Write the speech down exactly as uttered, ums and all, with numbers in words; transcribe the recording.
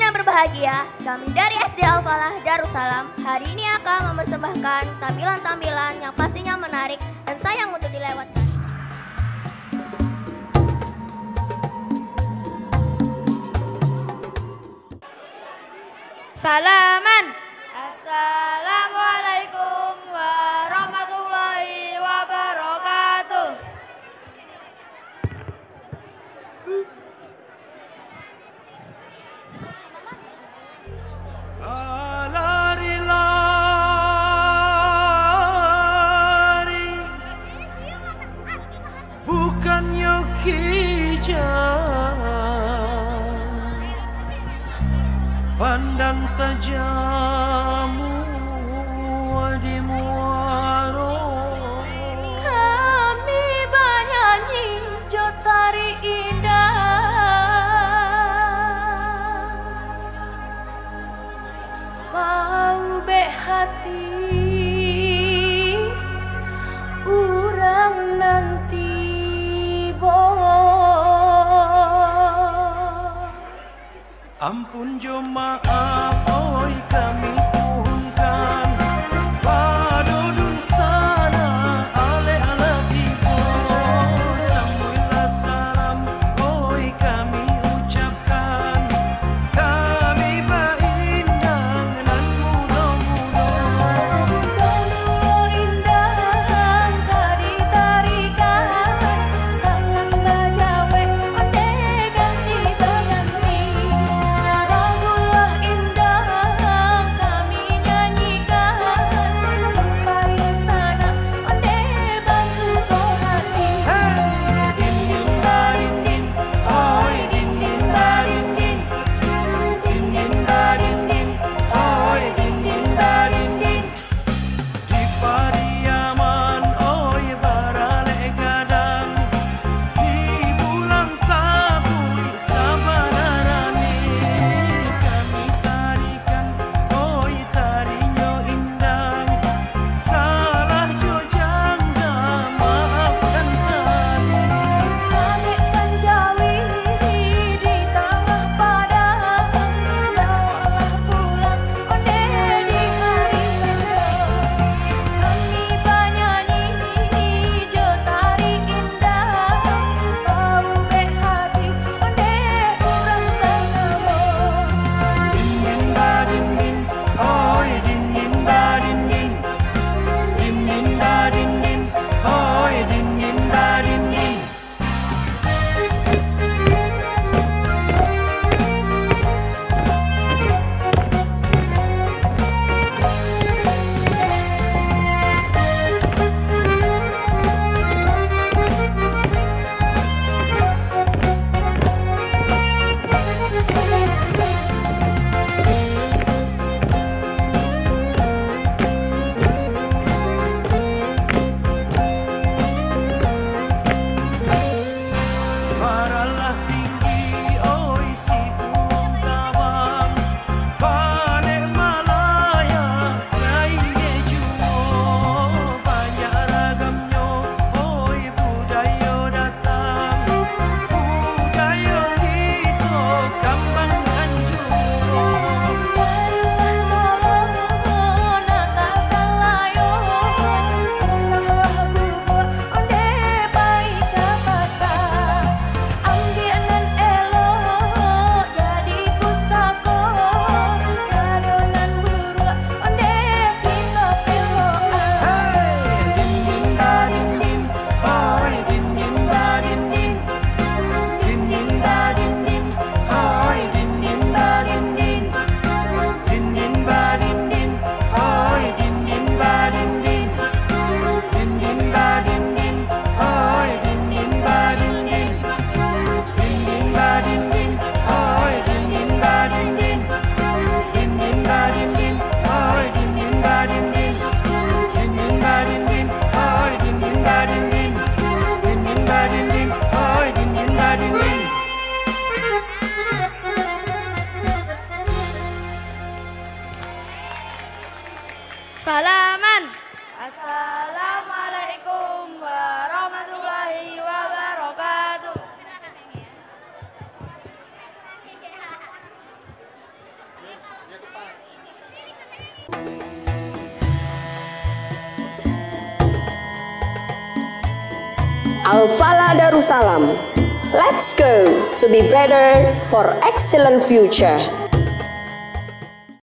yang berbahagia, kami dari S D Al-Falah Darussalam hari ini akan mempersembahkan tampilan-tampilan yang pastinya menarik dan sayang untuk dilewatkan. Salaman. Assalamualaikum warahmatullahi wabarakatuh. Lari-lari bukan yokijan, pandang tajamu di muaro. Kami bernyanyi jotari indah, kau be hati urang nanti boh. Ampun jo maaf oi kami tuhunkan padodun sana ale ala tibo samuila salam oi kami ucapkan kami baindang nan mudo-mudo. Dulu indah kadi tarikan sangat bajawe onde ganti berganti. Ragulah indah kami nyanyikan supaya sana onde bantu hati. Din din darin din oi din din darin din din din darin din oi din din darin din di Pariaman oi barale gadang di bulan tabui sabararani kami tarikan oi tarinyo indang salah jo jangga maafkan kami. Kami penjawi di tengah padang, bawalah pulang onde di hari senja. Kami bernyanyi jotari indah, kau be hati onde urang bersama. Din din darin din oi din din darin din din din darin din oi din din darin din. Paralah tinggi oi si burung tawang Balik Malaya raine juo banyak ragamnya oi budaya datang budaya kita kambang anjur. Marilah salam naka salayo, ulanglah bubuk onde baik kapasa. Ambianan elo jadi pusako, sadonan buruk onde kita peloan. Din din darin din oi din din darin din din din darin din oi din din darin din din din darin din oi din din darin din din din darin din oi din din darin din din din darin din oi din din darin din din din darin din oi din din darin din din din darin din oi din din darin din din din darin din oi din din darin din. Salaman. Assalamualaikum warahmatullahi wabarakatuh. Al-Falah Darussalam. Let's go to be better for excellent future.